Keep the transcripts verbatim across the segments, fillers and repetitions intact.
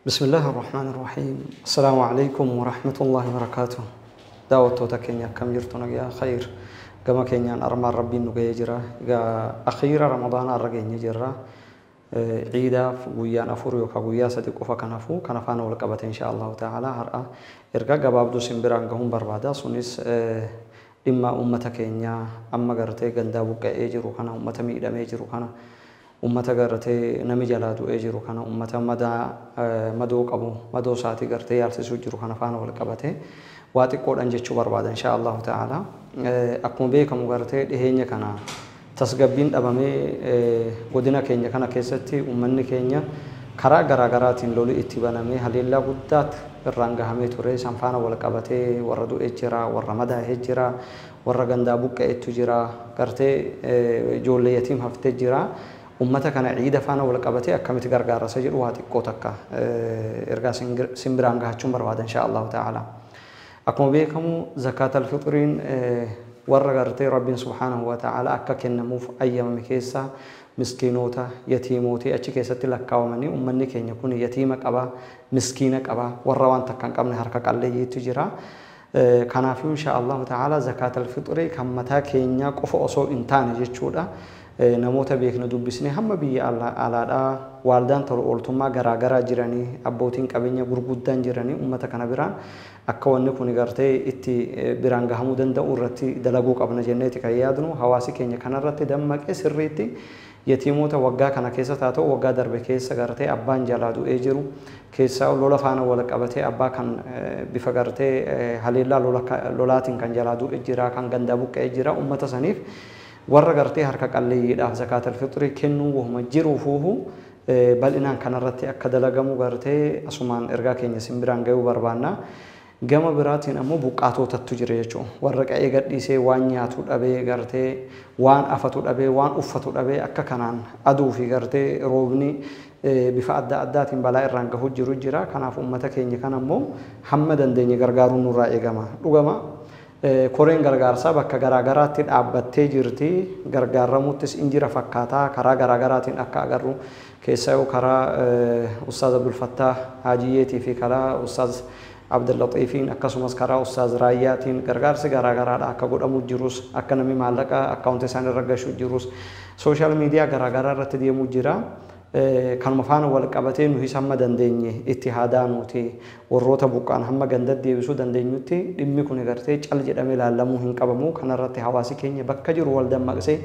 بسم الله الرحمن الرحيم. السلام عليكم ورحمة الله وبركاته. دعوة تكينيا كم يرتنا يا خير. كما كينيا أرمى ربي نجي جرا. أخيرا رمضان الرجيم جرا. عيدا ويا نفور يوكا ويا صديق وفا كنفو كنفانا ولقبت إن شاء الله تعالى هرأ. إرجع جباب دو سمبران جهم بربادا سونيس إما أمة كينيا أما قرتي جندا بوكا إيجرو كنا أمة ميدا ميجرو كنا أمة قرتي نمي جلادو إيجرو كنا أمة مدا مدوك أبو مدو ساتي قرتي يالسي سجرو كنا فانا ولقبته واتي قول أنجتشو بربادا إن شاء الله تعالى. أكون بيكم قرتي دهينيا كنا tasgabbiin dhabamee godina keenya kana keessatti uummanni keenya karaa garaa garaatiin lolu itti banamee haleellaa guddaatti irraan gahamee ture san faana wal qabatee warra du'e jira warra madaa'e jira warra gandaa buqqa'etu jira gartee ijoollee yatiim haftee jira ummata kana ciida faana wal qabatee akkamitti gargaarsa jedhu waa xiqqoo takka ergaa simbiraan gahachuun barbaada insha Allah ta'ala. Akkuma beekamu zakaatal fitriin warra gartee rabbiin subhaanahu wa ta'ala akka kennamuuf ayyamame keessa miskiinota yatiimooti achi keessatti lakkaawamanii uummanni keenya kun yatiima qaba miskiina qaba warra waan takka hin qabne harka qalleeyyiitu jira. Kanaafuu insha Allah ta'ala zakaatal fitrii kan mataa keenya qofa osoo hin taane jechuudha. Namoota beekna dubbisnee hamma biyya alaadhaa waaldaan tola ooltummaa garaa garaa jiranii abbootiin qabeenya gurguddaan jiranii uummata kana biraan akka wanni kun gartee itti biraan gahamuu danda'u irratti dalaguu qabna jenneeti kan yaadnu hawaasi keenya kanarratti dammaqee sirriitti yatiimoota waggaa kana keessa taa ta'u waggaa darbe keessa gartee abbaan jalaa du'ee jiru keessaa lola faana wal qabatee abbaa kan bifa gartee haleellaa lolaatiin kan jalaa du'e jira kan gandaa buqqa'ee jira uummata saniif warra gartee harka qalleeyyiidhaaf zakaatal fitrii kennuu wahuma jiruufuuhu bal'inaan kanarratti akka dalagamu gartee asumaan ergaa keenya simbiraan ga'uu barbaanna. Gama biraatiin ammoo buqqaatotatu jira jechuudha. Warra qa'ee gadhiisee waan nyaatu dhabee gartee waan afatu dhabee waan uffatu dhabee akka kanaan aduu fi gartee roobni bifa adda addaatiin balaa irraan gahu jiru jira. Kanaaf uummata keenya kan ammoo hamma dandeenye gargaaruun nurraa eegama. Dhugama koreen gargaarsaa bakka garaa garaatti dhaabbattee jirti gargaaramuttis injira fakkaataa karaa garaa garaatiin akka agarru keessaa karaa Ustaaz Abdul Fattah Haajiyyeetii fi karaa Ustaaz Abdul Latiifiin akkasumas karaa Ustaaz Raayyaatiin gargaarsi garaa garaadha akka godhamu jirus akka namni maallaqa akkaawuntii isaanii irra gashuu jirus sooshaal miidiyaa garaa garaa irratti deemuu jira. Kanuma faana wal qabatee nuyi hamma dandeenye itti haadaanuuti warroota buqqaan hamma ganda deebisuu dandeenyutti dhimmi kun gartee cal jedhamee ilaalamuu hin qabamu kanarratti hawaasi keenya bakka jiru wal dammaqsee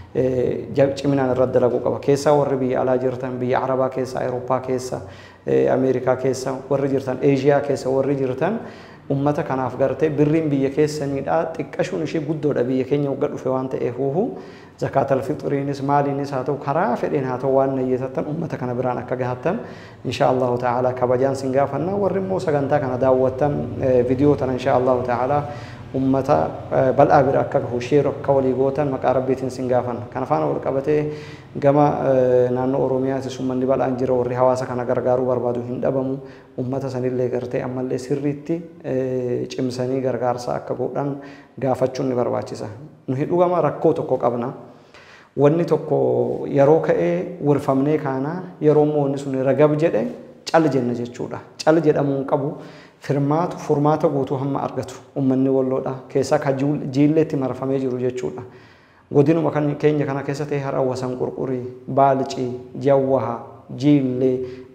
ciminaan irratti dalaguu qaba. Keessaa warri biyya alaa jirtan biyya Arabaa keessa Awurooppaa keessa Ameerikaa keessa warri jirtan Eeshiyaa keessa warri jirtan ummata kanaaf gartee birriin biyya keessaniidha xiqqashuun ishee guddoodha biyya keenya wagga dhufe waan ta'eefuuhu zakaatal fitriinis maaliinis haa ta'u karaa fedheen haa ta'u waan nayyeessattan ummata kana biraan akka gahattan insha Allah ta'ala kabajaan sin gaafanna warri immoo sagantaa kana daawwattan viidiyoo tana insha Allah ta'ala ummata bal'aa bira akka gahu sheer akka walii gootan maqaa rabbiitiin sin gaafanna. Kana faana wal qabatee gama naannoo Oromiyaatti ummanni bal'aan jira warri hawaasa kana gargaaruu barbaadu hin dhabamu ummata sanillee gartee ammallee sirriitti cimsanii gargaarsa akka godhan gaafachuun ni barbaachisa. Nuyi dhugama rakkoo tokko qabna. Wanni tokko yeroo ka'ee wirfamnee kaana yeroo immoo wanni sun ragab jedhe cal jenna jechuudha. Cal jedhamuun qabu firmaatu furmaata guutuu hamma argatu ummanni walloodha keessaa ka jiilleetti marfamee jiru jechuudha. Godinuma kan keenya kana keessatti hara wasan qurqurii baalcii jawwaha jiillee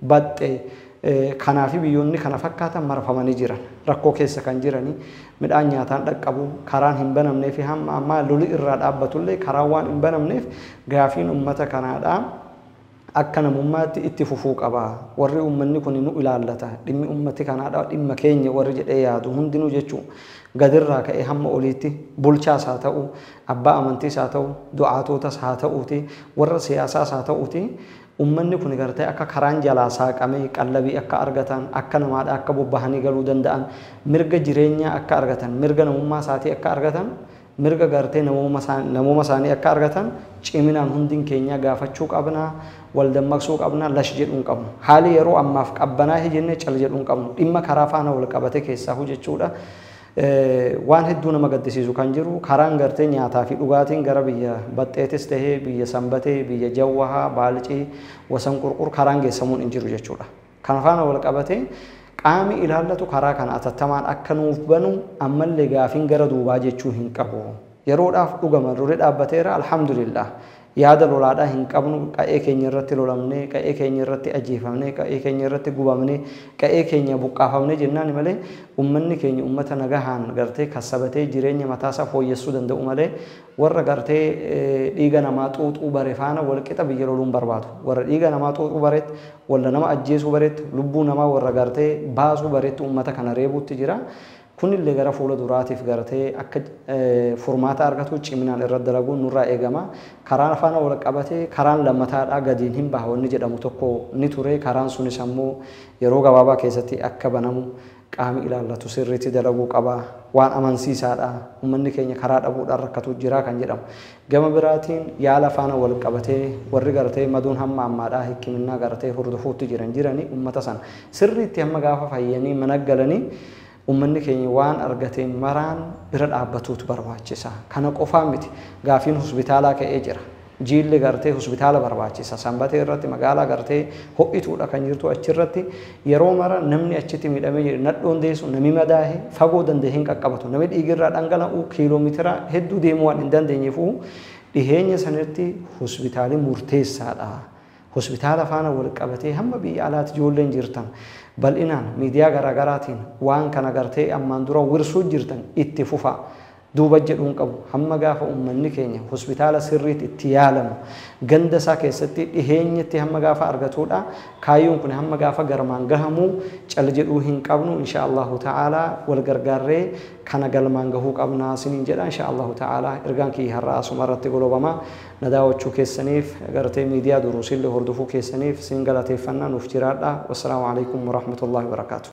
baxxee kanaafi biyyoonni kana fakkaatan marfamanii jiran rakkoo keessa kan jiranii midhaan nyaataan dhaqqabu karaan hin banamnee fi hamma ammaa loli irraa dhaabbatullee karaan waan hin banamneef gaafiin ummata kanaadhaa akka namummaatti itti fufuu qaba. Warri uummanni kun nu ilaallata dhimmi ummati kanaadhaa dhimma keenya warri jedhee yaadu hundinuu jechuun gadirraa ka'ee hamma oliitti bulchaas haa ta'u abbaa amantiis haa ta'u du'aatootas haa ta'uuti warra siyaasaas haa ta'uuti ummanni kun gartee akka karaan jalaa saaqamee qallabii akka argatan akka namaadha akka bobbahanii galuu danda'an mirga jireenyaa akka argatan mirga namummaa isaatii akka argatan mirga gartee namuma isaanii akka argatan ciminaan hundin keenya gaafachuu qabna wal dammaqsuu qabna lash jedhuun qabnu haali yeroo ammaaf qabbanaa hijenne cal jedhuun qabnu dhimma karaa faana wal qabate keessaa jechuudha. waan hedduu nama gaddisiisu kan jiru karaan gartee nyaataa fi dhugaatiin gara biyya baxxeetis tahee biyya sanbatee biyya jawwahaa baalcii wasan qurqur karaan geessamuun hin jiru jechuudha. Kan faana wal qabatee qaami ilaallatu karaa kana atattamaan akka nuuf banu ammallee gaafiin gara duubaa jechuu hin qabu. Yeroodhaaf dhugama dure dhaabbateera alhamdulillah. Yaada lolaadhaa hin qabnu qa'ee keenya irratti lolamnee qa'ee keenya irratti ajjeefamnee qa'ee keenya irratti gubamnee qa'ee keenya buqqaafamnee jennaan malee ummanni keenya ummata nagahaan gartee kasabatee jireenya mataasaa fooyyessuu danda'u malee warra gartee dhiiga namaa xuuxuu bare faana wal qixa biyya loluun barbaadu. Warra dhiiga namaa xuuxuu bareetti walla nama ajjeesuu bareetti lubbuu namaa warra gartee baasuu bareetti ummata kana reebuutti jira. Kunillee gara fuula duraatiif gartee akka furmaata argatu ciminaan irra dalaguun nurraa eegama. Karaan faana wal qabatee karaan lammataadhaa gadiin hin baha wanni jedhamu tokko ni ture. Karaan sunis ammoo yeroo gabaabaa keessatti akka banamu qaami ilaallatu sirriitti dalaguu qaba. Waan amansiisaadha. Uummanni keenya karaa dhabuudhaan rakkatu jira kan jedhamu. Gama biraatiin yaala faana wal qabatee warri gartee maduun hamma ammaadhaa hikiminnaa gartee hordofuutti jiran jiranii uummata sana sirriitti hamma gaafa fayyanii mana galanii ummanni keenya waan argateen maraan bira dhaabbatuutu barbaachisa. Kana qofaa miti gaafiin hospitaalaa ka'ee jira. Jiilli gartee hospitaala barbaachisa. Sanbatee irratti magaalaa gartee ho'ituudha kan jirtu achirratti yeroo mara namni achitti miidhamee jiru nadhoon deessu nami madaahe fagoo danda'e hin qaqqabatu. Nami dhiigirraa dhangala'u kiiloomeetira hedduu deemuu waan hin dandeenyeefu dhiheenya sanatti hospitaalli murteessaadha. Hospitaala faana wal qabatee hamma biyya alaatti ijoolleen jirtan bal'inaan miidiyaa garaagaraatiin waan kana gartee ammaan dura wirsuu jirtan itti fufa duuba jedhuun qabu hamma gaafa uummanni keenya hospitaala sirriitti itti yaalamu ganda isaa keessatti dhiheenyatti hamma gaafa argatuudha kaayyoon kun hamma gaafa garmaan gahamuu cal jedhuu hin qabnu insha Allahu ta'ala wal gargaarree kana galmaan gahuu qabnaa siniin jedha insha Allahu ta'ala ergaan kiyya har'aa asuma irratti golobama na daawwachuu keessaniif gartee miidiyaa duruusillee hordofuu keessaniif sin galateeffannaa nuuf jiraadha. Wassalaamu alaikum wa rahmatullahi wa barakaatuh.